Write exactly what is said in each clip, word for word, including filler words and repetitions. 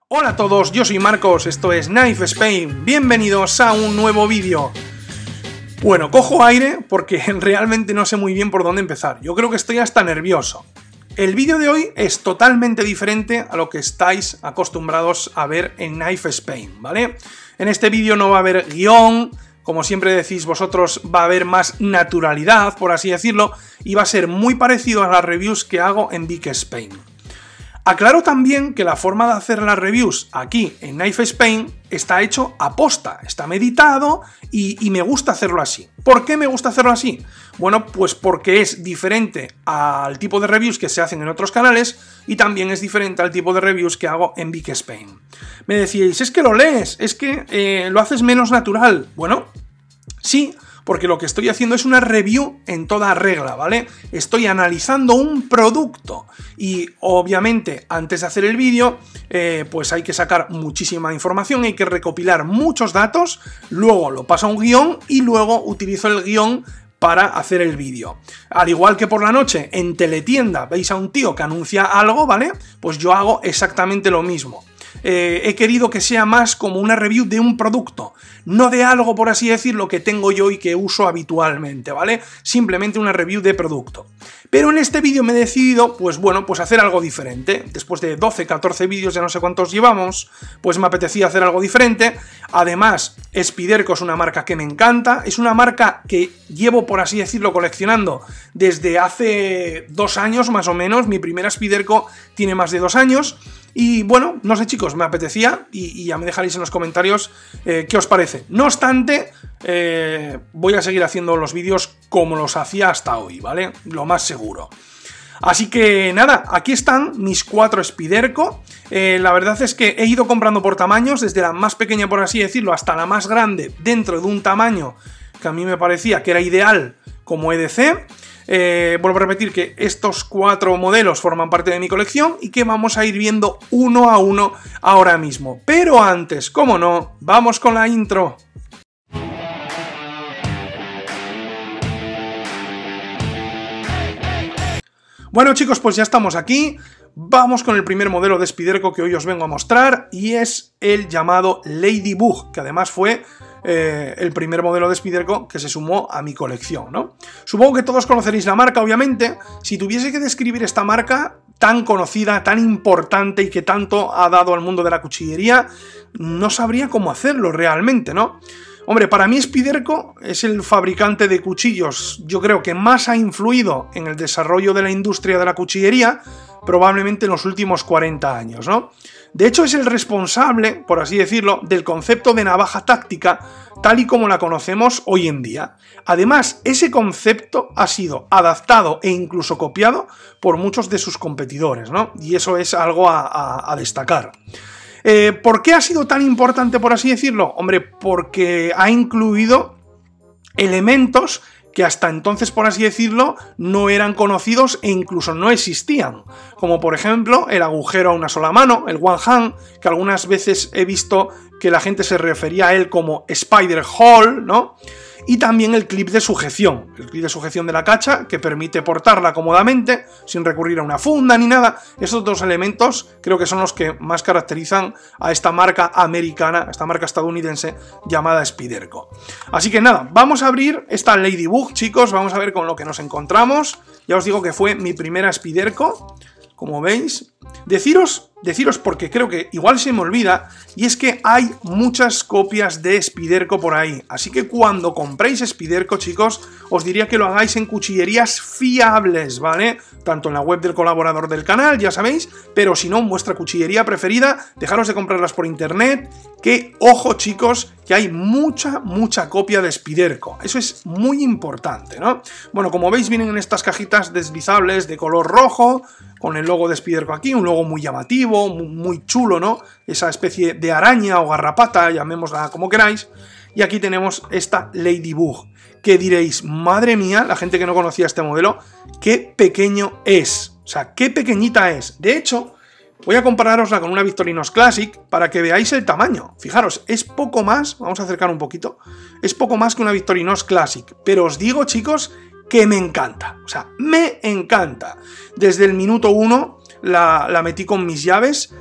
Hola a todos, yo soy Marcos, esto es Knife Spain, bienvenidos a un nuevo vídeo. Bueno, cojo aire porque realmente no sé muy bien por dónde empezar, yo creo que estoy hasta nervioso. El vídeo de hoy es totalmente diferente a lo que estáis acostumbrados a ver en Knife Spain, ¿vale? En este vídeo no va a haber guión, como siempre decís vosotros, va a haber más naturalidad, por así decirlo, y va a ser muy parecido a las reviews que hago en Big Spain. Aclaro también que la forma de hacer las reviews aquí en Knife Spain está hecho a posta, está meditado y, y me gusta hacerlo así. ¿Por qué me gusta hacerlo así? Bueno, pues porque es diferente al tipo de reviews que se hacen en otros canales y también es diferente al tipo de reviews que hago en Big Spain. Me decíais, es que lo lees, es que eh, lo haces menos natural. Bueno, sí, porque lo que estoy haciendo es una review en toda regla, ¿vale? Estoy analizando un producto y obviamente antes de hacer el vídeo eh, pues hay que sacar muchísima información, hay que recopilar muchos datos, luego lo paso a un guión y luego utilizo el guión para hacer el vídeo. Al igual que por la noche en Teletienda veis a un tío que anuncia algo, ¿vale? Pues yo hago exactamente lo mismo. Eh, he querido que sea más como una review de un producto, no de algo, por así decirlo, que tengo yo y que uso habitualmente, ¿vale? Simplemente una review de producto. Pero en este vídeo me he decidido, pues bueno, pues hacer algo diferente. Después de doce, catorce vídeos, ya no sé cuántos llevamos, pues me apetecía hacer algo diferente. Además, Spyderco es una marca que me encanta, es una marca que llevo, por así decirlo, coleccionando desde hace dos años más o menos. Mi primera Spyderco tiene más de dos años. Y bueno, no sé chicos, me apetecía y, y ya me dejaréis en los comentarios eh, qué os parece. No obstante, eh, voy a seguir haciendo los vídeos como los hacía hasta hoy, ¿vale? Lo más seguro. Así que nada, aquí están mis cuatro Spyderco. Eh, la verdad es que he ido comprando por tamaños, desde la más pequeña, por así decirlo, hasta la más grande, dentro de un tamaño que a mí me parecía que era ideal como E D C. Eh, vuelvo a repetir que estos cuatro modelos forman parte de mi colección y que vamos a ir viendo uno a uno ahora mismo. Pero antes, como no, vamos con la intro. Bueno chicos, pues ya estamos aquí. Vamos con el primer modelo de Spyderco que hoy os vengo a mostrar y es el llamado Ladybug, que además fue eh, el primer modelo de Spyderco que se sumó a mi colección, ¿no? Supongo que todos conoceréis la marca, obviamente. Si tuviese que describir esta marca tan conocida, tan importante y que tanto ha dado al mundo de la cuchillería, no sabría cómo hacerlo realmente, ¿no? Hombre, para mí Spyderco es el fabricante de cuchillos, yo creo que más ha influido en el desarrollo de la industria de la cuchillería, probablemente en los últimos cuarenta años, ¿no? De hecho, es el responsable, por así decirlo, del concepto de navaja táctica, tal y como la conocemos hoy en día. Además, ese concepto ha sido adaptado e incluso copiado por muchos de sus competidores, ¿no? Y eso es algo a, a, a destacar. Eh, ¿Por qué ha sido tan importante, por así decirlo? Hombre, porque ha incluido elementos que hasta entonces, por así decirlo, no eran conocidos e incluso no existían. Como por ejemplo el agujero a una sola mano, el one hand, que algunas veces he visto que la gente se refería a él como Spider Hole, ¿no? Y también el clip de sujeción, el clip de sujeción de la cacha, que permite portarla cómodamente, sin recurrir a una funda ni nada. Estos dos elementos creo que son los que más caracterizan a esta marca americana, a esta marca estadounidense llamada Spyderco. Así que nada, vamos a abrir esta Ladybug, chicos, vamos a ver con lo que nos encontramos. Ya os digo que fue mi primera Spyderco, como veis. Deciros, deciros porque creo que igual se me olvida, y es que hay muchas copias de Spyderco por ahí, así que cuando compréis Spyderco, chicos, os diría que lo hagáis en cuchillerías fiables, ¿vale? Tanto en la web del colaborador del canal, ya sabéis, pero si no, en vuestra cuchillería preferida, dejaros de comprarlas por internet, que, ojo chicos, que hay mucha, mucha copia de Spyderco, eso es muy importante, ¿no? Bueno, como veis, vienen en estas cajitas deslizables de color rojo, con el logo de Spyderco aquí, un logo muy llamativo, muy, muy chulo, ¿no? Esa especie de araña o garrapata, llamémosla como queráis. Y aquí tenemos esta Ladybug, que diréis, madre mía, la gente que no conocía este modelo, qué pequeño es. O sea, qué pequeñita es. De hecho, voy a compararosla con una Victorinox Classic para que veáis el tamaño. Fijaros, es poco más, vamos a acercar un poquito, es poco más que una Victorinox Classic. Pero os digo, chicos, que me encanta. O sea, me encanta. Desde el minuto uno la, la metí con mis llaves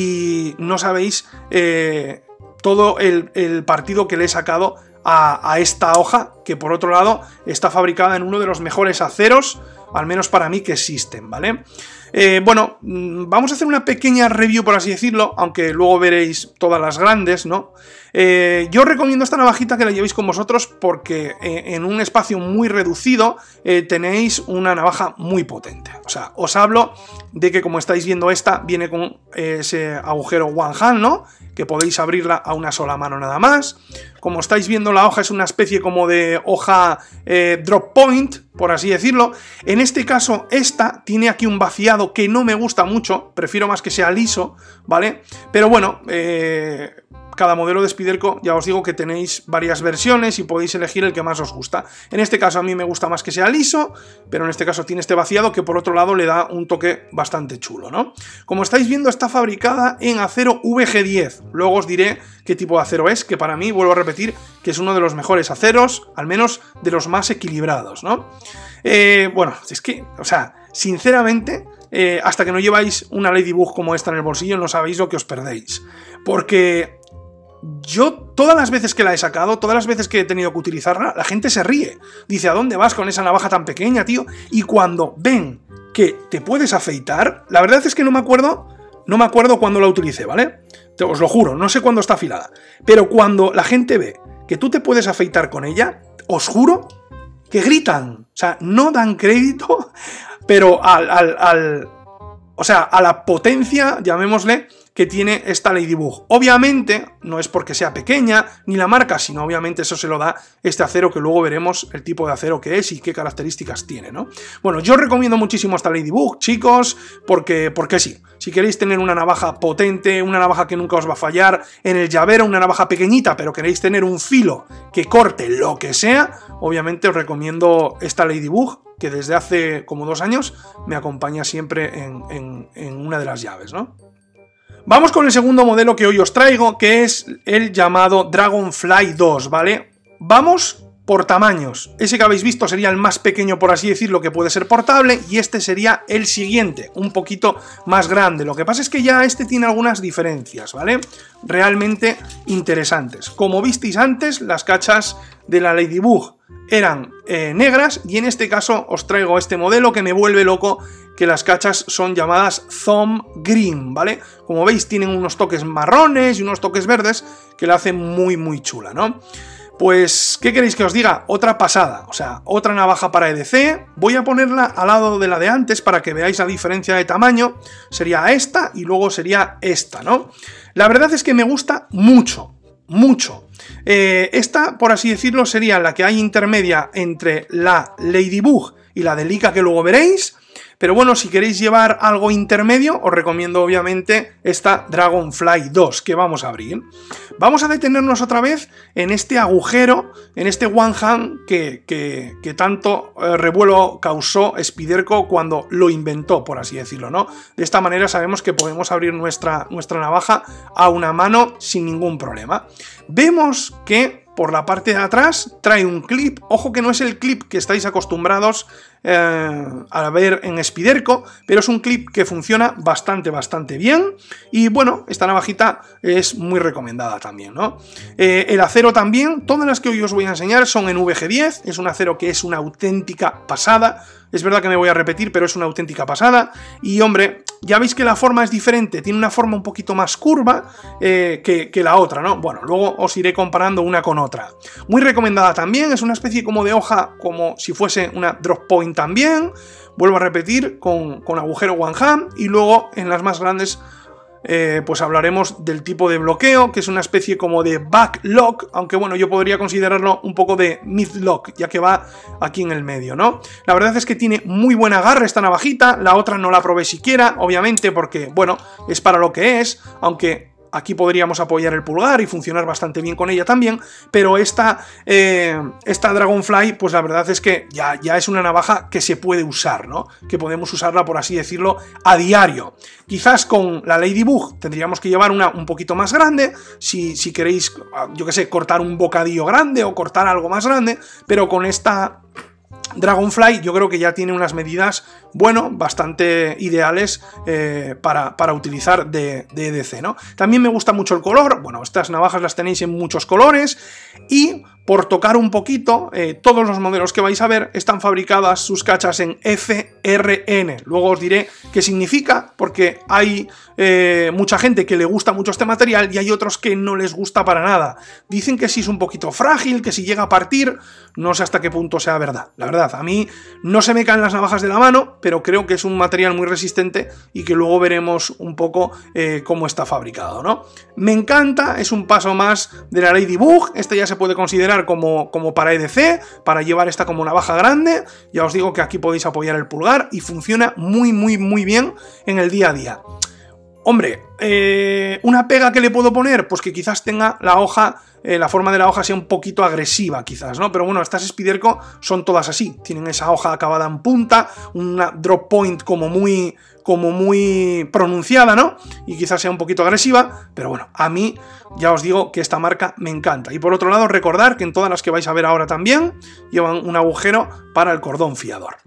y no sabéis eh, todo el, el partido que le he sacado a, a esta hoja, que por otro lado está fabricada en uno de los mejores aceros, al menos para mí, que existen, ¿vale? Eh, bueno, vamos a hacer una pequeña review, por así decirlo, aunque luego veréis todas las grandes, ¿no? Eh, yo os recomiendo esta navajita que la llevéis con vosotros porque eh, en un espacio muy reducido eh, tenéis una navaja muy potente. O sea, os hablo de que, como estáis viendo, esta viene con eh, ese agujero one hand, ¿no? Que podéis abrirla a una sola mano nada más. Como estáis viendo, la hoja es una especie como de hoja eh, drop point, por así decirlo. En este caso, esta tiene aquí un vaciado que no me gusta mucho, prefiero más que sea liso, ¿vale? Pero bueno, eh, cada modelo de Spyderco, ya os digo que tenéis varias versiones y podéis elegir el que más os gusta. En este caso a mí me gusta más que sea liso, pero en este caso tiene este vaciado que por otro lado le da un toque bastante chulo, ¿no? Como estáis viendo, está fabricada en acero V G diez. Luego os diré qué tipo de acero es, que para mí, vuelvo a repetir, que es uno de los mejores aceros, al menos de los más equilibrados, ¿no? Eh, bueno, es que, o sea, sinceramente, eh, hasta que no lleváis una Ladybug como esta en el bolsillo, no sabéis lo que os perdéis. Porque yo, todas las veces que la he sacado, todas las veces que he tenido que utilizarla, la gente se ríe. Dice, ¿a dónde vas con esa navaja tan pequeña, tío? Y cuando ven que te puedes afeitar, la verdad es que no me acuerdo, no me acuerdo cuándo la utilicé, ¿vale? Os lo juro, no sé cuándo está afilada. Pero cuando la gente ve que tú te puedes afeitar con ella, os juro que gritan. O sea, no dan crédito, pero al, al, al o sea, a la potencia, llamémosle, que tiene esta Ladybug. Obviamente, no es porque sea pequeña, ni la marca, sino obviamente eso se lo da este acero, que luego veremos el tipo de acero que es y qué características tiene, ¿no? Bueno, yo os recomiendo muchísimo esta Ladybug, chicos, porque, porque sí. Si queréis tener una navaja potente, una navaja que nunca os va a fallar, en el llavero, una navaja pequeñita, pero queréis tener un filo que corte lo que sea, obviamente os recomiendo esta Ladybug, que desde hace como dos años me acompaña siempre en, en, en una de las llaves, ¿no? Vamos con el segundo modelo que hoy os traigo, que es el llamado Dragonfly dos, ¿vale? Vamos por tamaños. Ese que habéis visto sería el más pequeño, por así decirlo, que puede ser portable, y este sería el siguiente, un poquito más grande. Lo que pasa es que ya este tiene algunas diferencias, ¿vale? Realmente interesantes. Como visteis antes, las cachas de la Ladybug eran eh, negras, y en este caso os traigo este modelo que me vuelve loco, que las cachas son llamadas Thumb Green, ¿vale? Como veis, tienen unos toques marrones y unos toques verdes que la hacen muy muy chula, ¿no? Pues, ¿qué queréis que os diga? Otra pasada, o sea, otra navaja para E D C. Voy a ponerla al lado de la de antes para que veáis la diferencia de tamaño. Sería esta y luego sería esta, ¿no? La verdad es que me gusta mucho, mucho. Eh, esta, por así decirlo, sería la que hay intermedia entre la Ladybug y la Delica, que luego veréis. Pero bueno, si queréis llevar algo intermedio, os recomiendo obviamente esta Dragonfly dos, que vamos a abrir. Vamos a detenernos otra vez en este agujero, en este one hand que, que, que tanto eh, revuelo causó Spyderco cuando lo inventó, por así decirlo, ¿no? De esta manera sabemos que podemos abrir nuestra, nuestra navaja a una mano sin ningún problema. Vemos que por la parte de atrás trae un clip. Ojo que no es el clip que estáis acostumbrados eh, a ver en Spyderco, pero es un clip que funciona bastante, bastante bien. Y bueno, esta navajita es muy recomendada también, ¿no? Eh, el acero también, todas las que hoy os voy a enseñar son en V G diez, es un acero que es una auténtica pasada. Es verdad que me voy a repetir, pero es una auténtica pasada. Y hombre, ya veis que la forma es diferente, tiene una forma un poquito más curva eh, que, que la otra, ¿no? Bueno, luego os iré comparando una con otra. Muy recomendada también, es una especie como de hoja, como si fuese una drop point también. Vuelvo a repetir, con, con agujero one hand. Y luego en las más grandes, Eh, pues hablaremos del tipo de bloqueo, que es una especie como de backlock, aunque bueno, yo podría considerarlo un poco de midlock, ya que va aquí en el medio, ¿no? La verdad es que tiene muy buen agarre esta navajita, la otra no la probé siquiera, obviamente, porque, bueno, es para lo que es, aunque aquí podríamos apoyar el pulgar y funcionar bastante bien con ella también, pero esta, eh, esta Dragonfly, pues la verdad es que ya, ya es una navaja que se puede usar, ¿no? Que podemos usarla, por así decirlo, a diario. Quizás con la Ladybug tendríamos que llevar una un poquito más grande, si, si queréis, yo qué sé, cortar un bocadillo grande o cortar algo más grande, pero con esta... Dragonfly yo creo que ya tiene unas medidas, bueno, bastante ideales eh, para, para utilizar de, de E D C, ¿no? También me gusta mucho el color, bueno, estas navajas las tenéis en muchos colores y por tocar un poquito, eh, todos los modelos que vais a ver están fabricadas sus cachas en F R N. Luego os diré qué significa, porque hay eh, mucha gente que le gusta mucho este material y hay otros que no les gusta para nada. Dicen que si es un poquito frágil, que si llega a partir, no sé hasta qué punto sea verdad. La verdad, a mí no se me caen las navajas de la mano, pero creo que es un material muy resistente y que luego veremos un poco eh, cómo está fabricado, ¿no? Me encanta, es un paso más de la Ladybug. Este ya se puede considerar Como, como para E D C, para llevar esta como navaja grande. Ya os digo que aquí podéis apoyar el pulgar y funciona muy muy muy bien en el día a día. Hombre, eh, una pega que le puedo poner, pues que quizás tenga la hoja, eh, la forma de la hoja sea un poquito agresiva quizás, ¿no? Pero bueno, estas Spyderco son todas así, tienen esa hoja acabada en punta, una drop point como muy, como muy pronunciada, ¿no? Y quizás sea un poquito agresiva, pero bueno, a mí ya os digo que esta marca me encanta. Y por otro lado, recordar que en todas las que vais a ver ahora también llevan un agujero para el cordón fiador.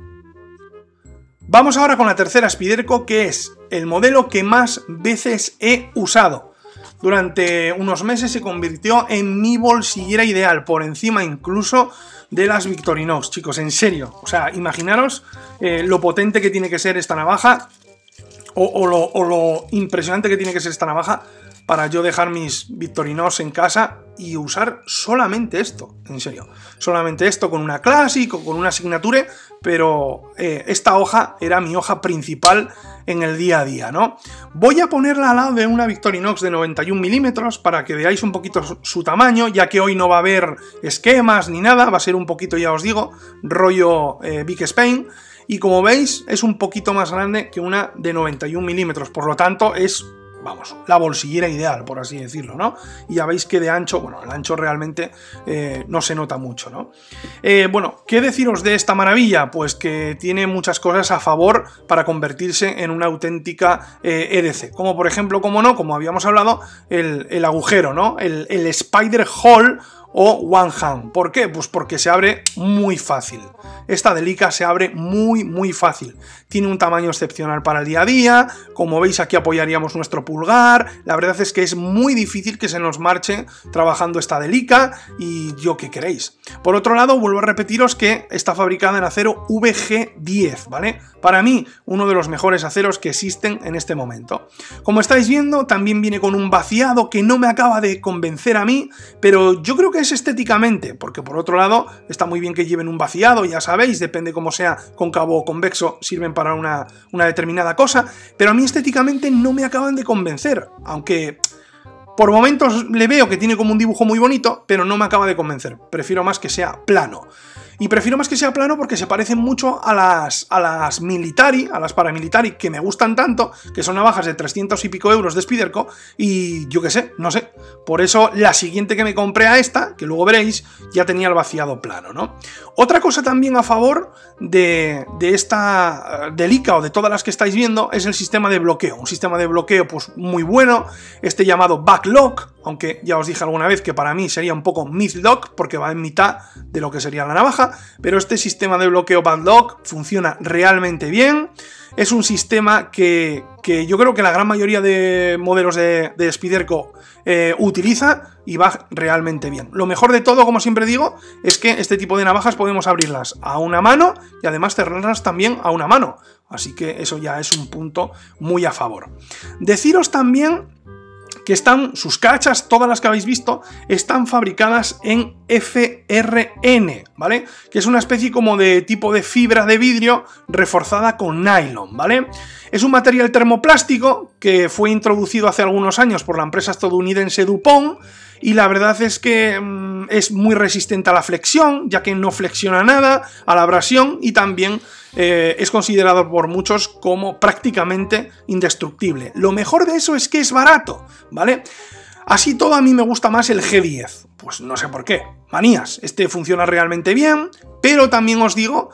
Vamos ahora con la tercera Spyderco, que es el modelo que más veces he usado. Durante unos meses se convirtió en mi bolsillera ideal, por encima incluso de las Victorinox, chicos, en serio. O sea, imaginaros eh, lo potente que tiene que ser esta navaja, o, o, lo, o lo impresionante que tiene que ser esta navaja para yo dejar mis Victorinox en casa y usar solamente esto, en serio. Solamente esto con una Classic o con una Signature, pero eh, esta hoja era mi hoja principal en el día a día, ¿no? Voy a ponerla al lado de una Victorinox de noventa y un milímetros para que veáis un poquito su, su tamaño, ya que hoy no va a haber esquemas ni nada, va a ser un poquito, ya os digo, rollo eh, Big Spain. Y como veis, es un poquito más grande que una de noventa y un milímetros, por lo tanto es, vamos, la bolsillera ideal, por así decirlo, ¿no? Y ya veis que de ancho, bueno, el ancho realmente eh, no se nota mucho, ¿no? Eh, bueno, ¿qué deciros de esta maravilla? Pues que tiene muchas cosas a favor para convertirse en una auténtica eh, E D C, como por ejemplo, como no, como habíamos hablado, el, el agujero, ¿no? El, el Spider Hole o One Hand. ¿Por qué? Pues porque se abre muy fácil. Esta Delica se abre muy muy fácil. Tiene un tamaño excepcional para el día a día. Como veis, aquí apoyaríamos nuestro pulgar. La verdad es que es muy difícil que se nos marche trabajando esta Delica y yo qué queréis. Por otro lado, vuelvo a repetiros que está fabricada en acero V G diez, ¿vale? Para mí, uno de los mejores aceros que existen en este momento. Como estáis viendo, también viene con un vaciado que no me acaba de convencer a mí, pero yo creo que es estéticamente, porque por otro lado está muy bien que lleven un vaciado, ya sabéis, depende cómo sea, cóncavo o convexo, sirven para una, una determinada cosa, pero a mí estéticamente no me acaban de convencer, aunque por momentos le veo que tiene como un dibujo muy bonito, pero no me acaba de convencer, prefiero más que sea plano. Y prefiero más que sea plano porque se parecen mucho a las, a las Militari, a las paramilitari, que me gustan tanto, que son navajas de trescientos y pico euros de Spyderco, y yo qué sé, no sé. Por eso la siguiente que me compré a esta, que luego veréis, ya tenía el vaciado plano, ¿no? Otra cosa también a favor de, de esta Delica o de todas las que estáis viendo es el sistema de bloqueo. Un sistema de bloqueo pues muy bueno, este llamado Backlock, aunque ya os dije alguna vez que para mí sería un poco Midlock porque va en mitad de lo que sería la navaja, pero este sistema de bloqueo Backlock funciona realmente bien. Es un sistema que, que yo creo que la gran mayoría de modelos de, de Spyderco eh, utiliza y va realmente bien. Lo mejor de todo, como siempre digo, es que este tipo de navajas podemos abrirlas a una mano y además cerrarlas también a una mano. Así que eso ya es un punto muy a favor. Deciros también que están, sus cachas, todas las que habéis visto, están fabricadas en F R N, ¿vale? Que es una especie como de tipo de fibra de vidrio reforzada con nylon, ¿vale? Es un material termoplástico que fue introducido hace algunos años por la empresa estadounidense DuPont y la verdad es que mmm, es muy resistente a la flexión, ya que no flexiona nada, a la abrasión y también eh, es considerado por muchos como prácticamente indestructible. Lo mejor de eso es que es barato, ¿vale? Así todo a mí me gusta más el G diez, pues no sé por qué, manías, este funciona realmente bien, pero también os digo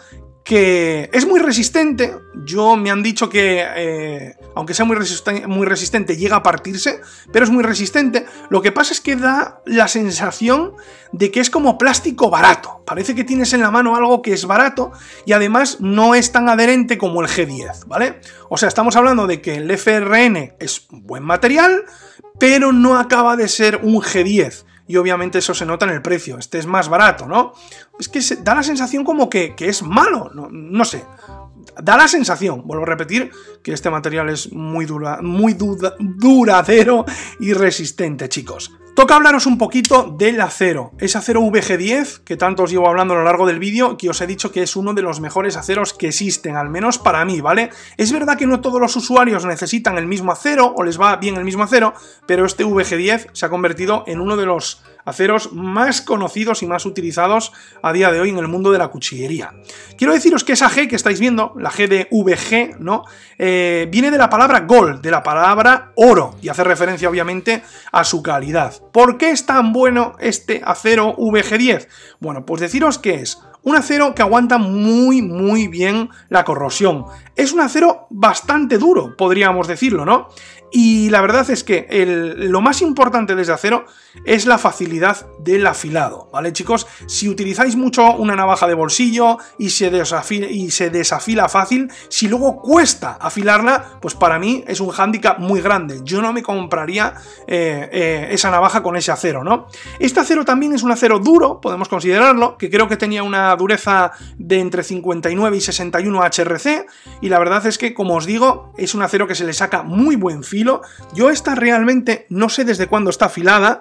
que es muy resistente. Yo me han dicho que, eh, aunque sea muy, resisten muy resistente, llega a partirse, pero es muy resistente. Lo que pasa es que da la sensación de que es como plástico barato. Parece que tienes en la mano algo que es barato y además no es tan adherente como el G diez, ¿vale? O sea, estamos hablando de que el F R N es un buen material, pero no acaba de ser un G diez. Y obviamente eso se nota en el precio, este es más barato, ¿no? Es que se, da la sensación como que, que es malo, no, no sé. Da la sensación, vuelvo a repetir, que este material es muy, dura, muy dura, duradero y resistente, chicos. Toca hablaros un poquito del acero, ese acero V G diez, que tanto os llevo hablando a lo largo del vídeo, que os he dicho que es uno de los mejores aceros que existen, al menos para mí, ¿vale? Es verdad que no todos los usuarios necesitan el mismo acero, o les va bien el mismo acero, pero este V G diez se ha convertido en uno de los aceros más conocidos y más utilizados a día de hoy en el mundo de la cuchillería. Quiero deciros que esa G que estáis viendo, la G de V G, ¿no? Eh, viene de la palabra gold, de la palabra oro, y hace referencia obviamente a su calidad. ¿Por qué es tan bueno este acero V G diez? Bueno, pues deciros que es un acero que aguanta muy muy bien la corrosión. Es un acero bastante duro, podríamos decirlo, ¿no? Y la verdad es que el, lo más importante de ese acero es la facilidad del afilado, ¿vale, chicos? Si utilizáis mucho una navaja de bolsillo y se desafila, y se desafila fácil, si luego cuesta afilarla, pues para mí es un hándicap muy grande. Yo no me compraría eh, eh, esa navaja con ese acero, ¿no? Este acero también es un acero duro, podemos considerarlo, que creo que tenía una dureza de entre cincuenta y nueve y sesenta y uno H R C, y la verdad es que, como os digo, es un acero que se le saca muy buen filo. Yo esta realmente no sé desde cuándo está afilada,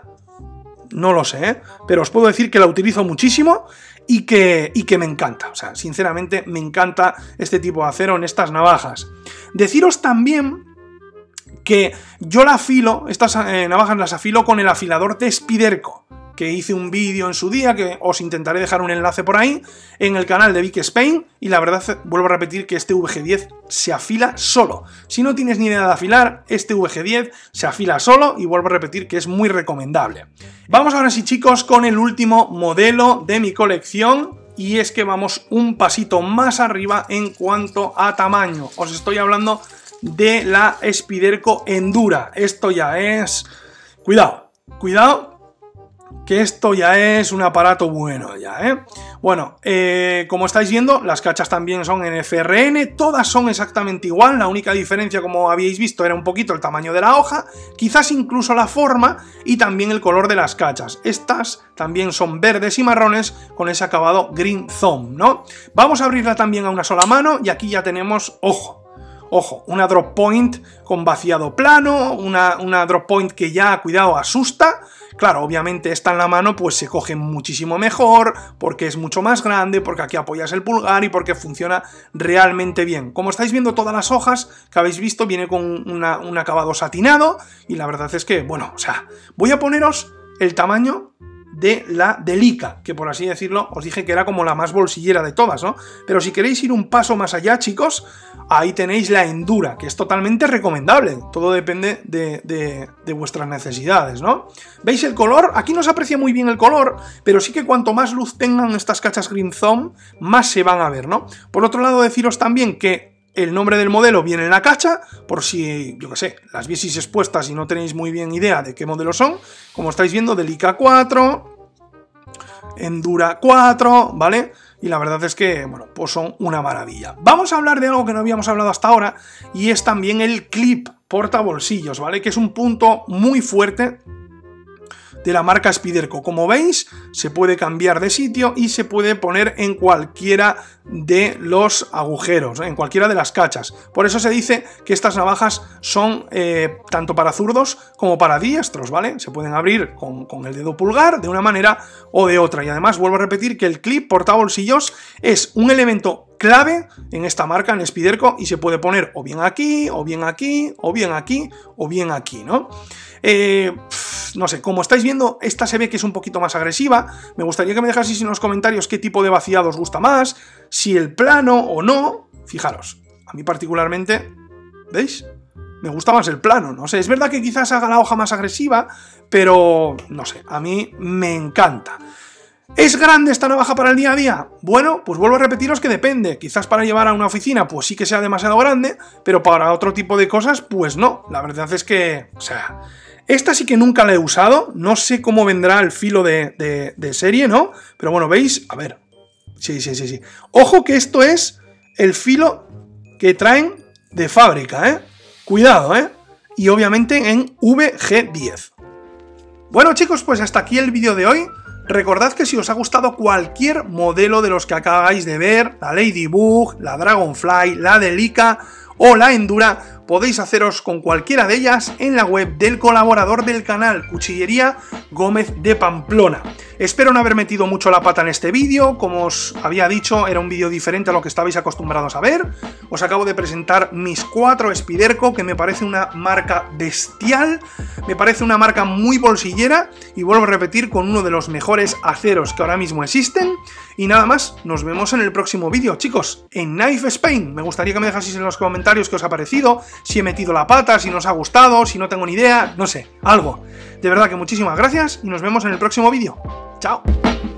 no lo sé, ¿eh? Pero os puedo decir que la utilizo muchísimo y que, y que me encanta. O sea, sinceramente me encanta este tipo de acero en estas navajas. Deciros también que yo la afilo, estas eh, navajas las afilo con el afilador de Spyderco, que hice un vídeo en su día, que os intentaré dejar un enlace por ahí, en el canal de Vic Spain, y la verdad, vuelvo a repetir que este V G diez se afila solo. Si no tienes ni idea de afilar, este V G diez se afila solo, y vuelvo a repetir que es muy recomendable. Vamos ahora sí, chicos, con el último modelo de mi colección, y es que vamos un pasito más arriba en cuanto a tamaño. Os estoy hablando de la Spyderco Endura. Esto ya es... Cuidado, cuidado, que esto ya es un aparato bueno ya, ¿eh? Bueno, eh, como estáis viendo, las cachas también son en F R N, todas son exactamente igual, la única diferencia, como habéis visto, era un poquito el tamaño de la hoja, quizás incluso la forma y también el color de las cachas. Estas también son verdes y marrones con ese acabado green thumb, ¿no? Vamos a abrirla también a una sola mano y aquí ya tenemos, ojo, Ojo, una drop point con vaciado plano, una, una drop point que ya, cuidado, asusta. Claro, obviamente esta en la mano pues se coge muchísimo mejor, porque es mucho más grande, porque aquí apoyas el pulgar y porque funciona realmente bien. Como estáis viendo, todas las hojas que habéis visto viene con una, un acabado satinado y la verdad es que, bueno, o sea, voy a poneros el tamaño de la Delica, que por así decirlo os dije que era como la más bolsillera de todas, ¿no? Pero si queréis ir un paso más allá, chicos, ahí tenéis la Endura, que es totalmente recomendable, todo depende de, de, de vuestras necesidades, ¿no? ¿Veis el color? Aquí no se aprecia muy bien el color, pero sí que cuanto más luz tengan estas cachas Green Thumb, más se van a ver, ¿no? Por otro lado, deciros también que el nombre del modelo viene en la cacha, por si, yo qué sé, las vieseis expuestas y no tenéis muy bien idea de qué modelo son. Como estáis viendo, Delica cuatro, Endura cuatro, ¿vale? Y la verdad es que, bueno, pues son una maravilla. Vamos a hablar de algo que no habíamos hablado hasta ahora, y es también el clip portabolsillos, ¿vale? Que es un punto muy fuerte de la marca Spyderco. Como veis, se puede cambiar de sitio y se puede poner en cualquiera de los agujeros, en cualquiera de las cachas. Por eso se dice que estas navajas son eh, tanto para zurdos como para diestros, ¿vale? Se pueden abrir con, con el dedo pulgar de una manera o de otra. Y además vuelvo a repetir que el clip portabolsillos es un elemento clave en esta marca, en Spyderco, y se puede poner o bien aquí, o bien aquí, o bien aquí, o bien aquí, ¿no? Eh, pff, no sé, como estáis viendo, esta se ve que es un poquito más agresiva. Me gustaría que me dejaseis en los comentarios qué tipo de vaciado os gusta más, si el plano o no. Fijaros, a mí particularmente, ¿veis? Me gusta más el plano, no sé, es verdad que quizás haga la hoja más agresiva, pero no sé, a mí me encanta. ¿Es grande esta navaja para el día a día? Bueno, pues vuelvo a repetiros que depende. Quizás para llevar a una oficina pues sí que sea demasiado grande, pero para otro tipo de cosas pues no. La verdad es que, o sea, esta sí que nunca la he usado. No sé cómo vendrá el filo de, de, de serie, ¿no? Pero bueno, ¿veis? A ver. Sí, sí, sí, sí. Ojo que esto es el filo que traen de fábrica, ¿eh? Cuidado, ¿eh? Y obviamente en V G diez. Bueno chicos, pues hasta aquí el vídeo de hoy. Recordad que si os ha gustado cualquier modelo de los que acabáis de ver, la Ladybug, la Dragonfly, la Delica o la Endura, podéis haceros con cualquiera de ellas en la web del colaborador del canal, Cuchillería Gómez de Pamplona. Espero no haber metido mucho la pata en este vídeo, como os había dicho, era un vídeo diferente a lo que estabais acostumbrados a ver. Os acabo de presentar mis cuatro Spyderco, que me parece una marca bestial, me parece una marca muy bolsillera, y vuelvo a repetir, con uno de los mejores aceros que ahora mismo existen. Y nada más, nos vemos en el próximo vídeo, chicos, en Knife Spain. Me gustaría que me dejaseis en los comentarios qué os ha parecido, si he metido la pata, si no os ha gustado, si no tengo ni idea, no sé, algo. De verdad que muchísimas gracias y nos vemos en el próximo vídeo. ¡Chao!